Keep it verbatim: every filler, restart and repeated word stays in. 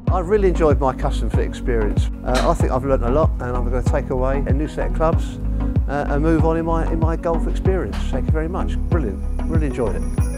I've really enjoyed my custom fit experience. Uh, I think I've learnt a lot, and I'm going to take away a new set of clubs uh, and move on in my, in my golf experience. Thank you very much. Brilliant. Really enjoyed it.